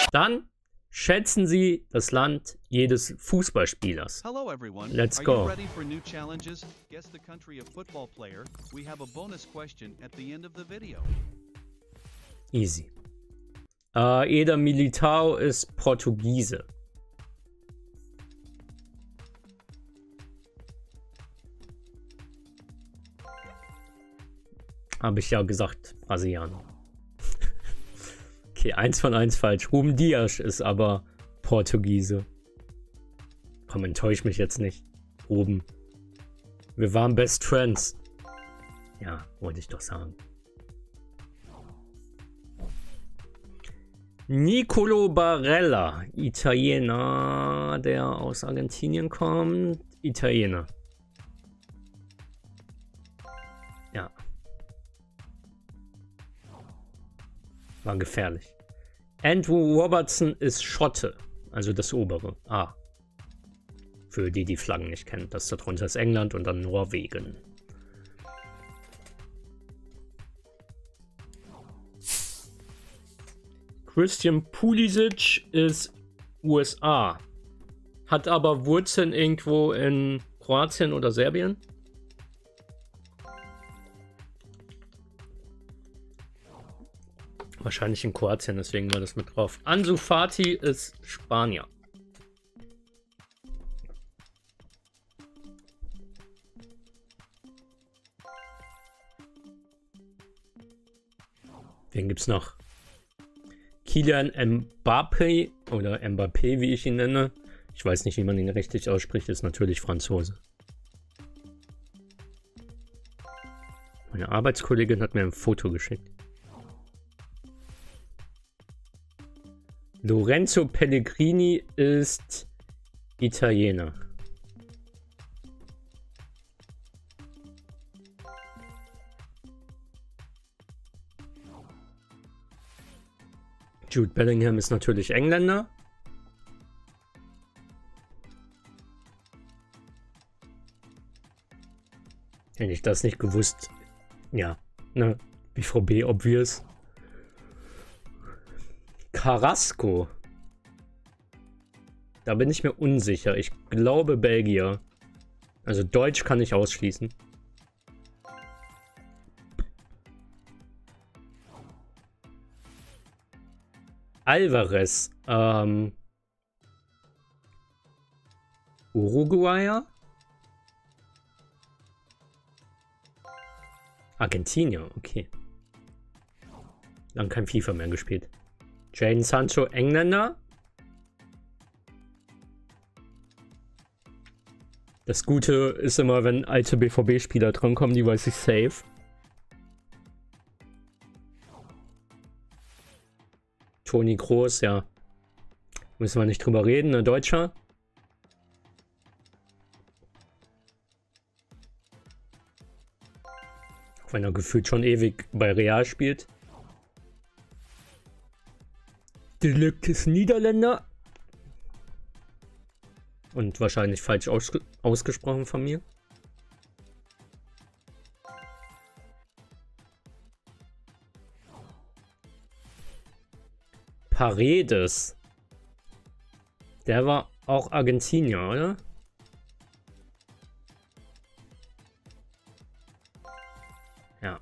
Dann schätzen Sie das Land jedes Fußballspielers. Hello everyone. Let's Are go. you ready for new challenges? Guess the country of football player. We have a bonus question at the end of the video. Easy. Eder Militao ist Portugiese. Habe ich ja gesagt, Brasilianer. Okay, 1 von 1 falsch. Ruben Dias ist aber Portugiese. Komm, enttäusch mich jetzt nicht. Ruben. Wir waren Best Friends. Ja, wollte ich doch sagen. Nicolo Barella, Italiener, der aus Argentinien kommt. Italiener. Ja. War gefährlich. Andrew Robertson ist Schotte. Also das obere. Ah. Für die Flaggen nicht kennen. Das darunter ist England und dann Norwegen. Christian Pulisic ist USA. Hat aber Wurzeln irgendwo in Kroatien oder Serbien. Wahrscheinlich in Kroatien, deswegen war das mit drauf. Ansu Fati ist Spanier. Wen gibt's noch? Kylian Mbappé oder Mbappé, wie ich ihn nenne. Ich weiß nicht, wie man ihn richtig ausspricht, ist natürlich Franzose. Meine Arbeitskollegin hat mir ein Foto geschickt. Lorenzo Pellegrini ist Italiener. Jude Bellingham ist natürlich Engländer. Hätte ich das nicht gewusst. Ja, ne, BVB obvious. Carrasco. Da bin ich mir unsicher. Ich glaube Belgier. Also Deutsch kann ich ausschließen. Alvarez. Uruguayer? Argentinier, okay. Lang kein FIFA mehr gespielt. Jadon Sancho, Engländer. Das Gute ist immer, wenn alte BVB-Spieler drankommen, die weiß ich safe. Toni Kroos, ja. Müssen wir nicht drüber reden, ne? Deutscher. Auch wenn er gefühlt schon ewig bei Real spielt. De Ligt ist Niederländer. Und wahrscheinlich falsch ausgesprochen von mir. Paredes. Der war auch Argentinier, oder? Ja.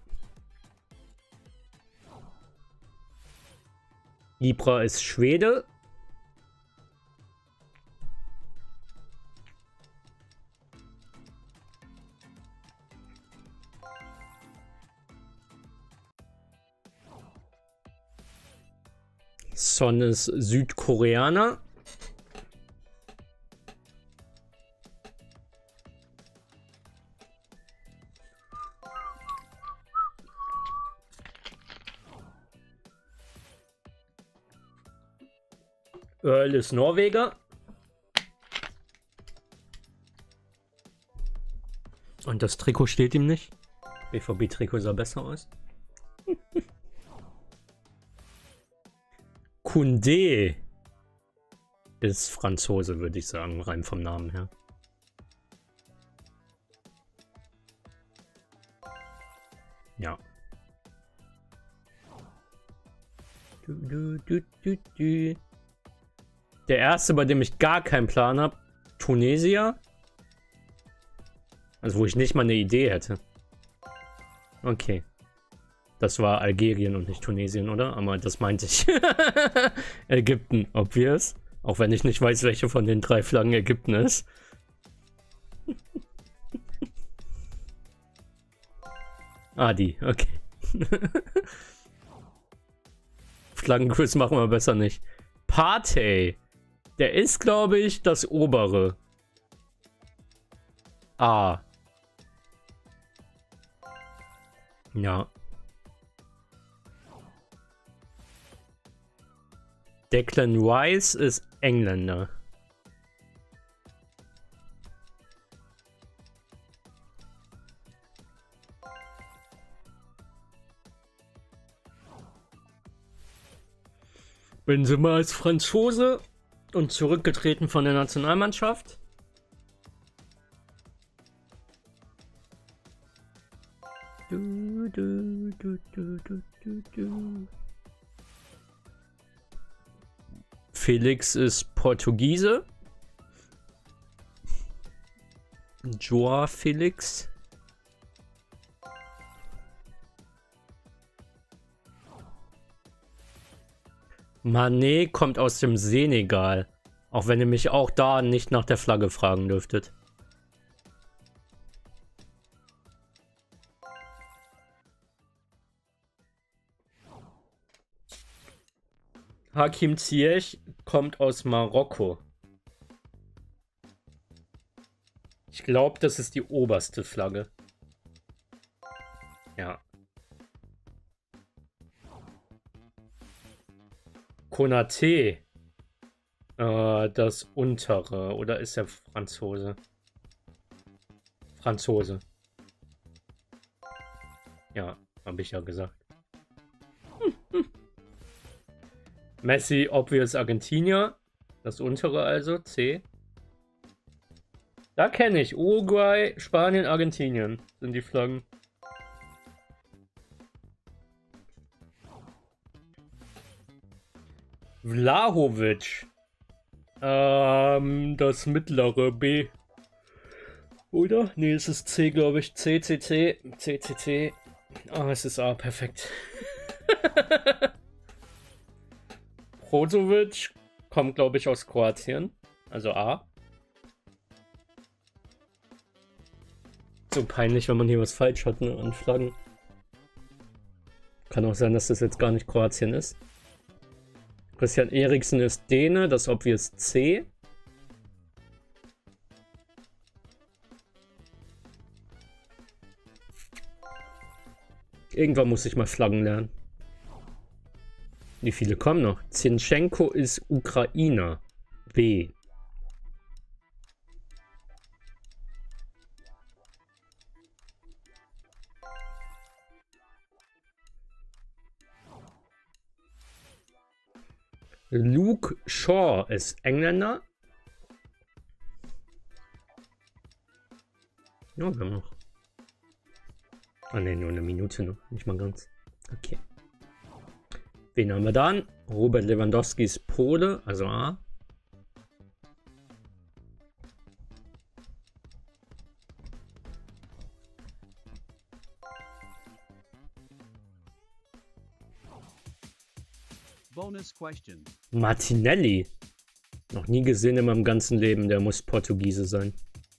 Ibra ist Schwede. Son ist Südkoreaner. Earl ist Norweger. Und das Trikot steht ihm nicht. BVB-Trikot sah besser aus. Koundé ist Franzose, würde ich sagen, rein vom Namen her. Ja. Der erste, bei dem ich gar keinen Plan habe, Tunesier. Also wo ich nicht mal eine Idee hätte. Okay. Das war Algerien und nicht Tunesien, oder? Aber das meinte ich. Ägypten, obvious. Auch wenn ich nicht weiß, welche von den 3 Flaggen Ägypten ist. Ah, die, okay. Flaggenquiz machen wir besser nicht. Partey. Der ist, glaube ich, das obere. A. Ja. Declan Rice ist Engländer. Benzema ist Franzose und zurückgetreten von der Nationalmannschaft. Felix ist Portugiese. Joao Felix. Mané kommt aus dem Senegal. Auch wenn ihr mich auch da nicht nach der Flagge fragen dürftet. Hakim Ziyech kommt aus Marokko. Ich glaube, das ist die oberste Flagge. Ja. Konaté. Das untere. Oder ist er Franzose? Franzose. Ja, habe ich ja gesagt. Messi, obvious Argentinier. Das untere also, C. Da kenne ich. Uruguay, Spanien, Argentinien sind die Flaggen. Vlahovic. Das mittlere B. Oder? Nee, es ist C, glaube ich. C, C, C. C, C, C. Ah, es ist A, perfekt. Brozovic kommt, glaube ich, aus Kroatien. Also A. So peinlich, wenn man hier was falsch hat, ne, an Flaggen. Kann auch sein, dass das jetzt gar nicht Kroatien ist. Christian Eriksen ist Däne, das obvious C. Irgendwann muss ich mal Flaggen lernen. Wie viele kommen noch? Zinchenko ist Ukrainer. B. Luke Shaw ist Engländer. Ja, wir haben noch. Ah ne, nur eine Minute noch. Nicht mal ganz. Okay. Wen haben wir dann? Robert Lewandowski ist Pole, also A. Bonus question. Martinelli. Noch nie gesehen in meinem ganzen Leben, der muss Portugiese sein.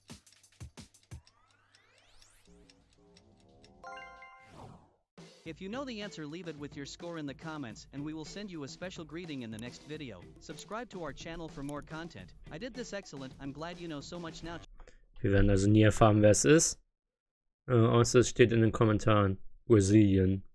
If you know the answer, leave it with your score in the comments and we will send you a special greeting in the next video. Subscribe to our channel for more content. I did this excellent. I'm glad you know so much now. Wir werden also nie erfahren, wer es ist. Außer es steht in den Kommentaren. Brasilien.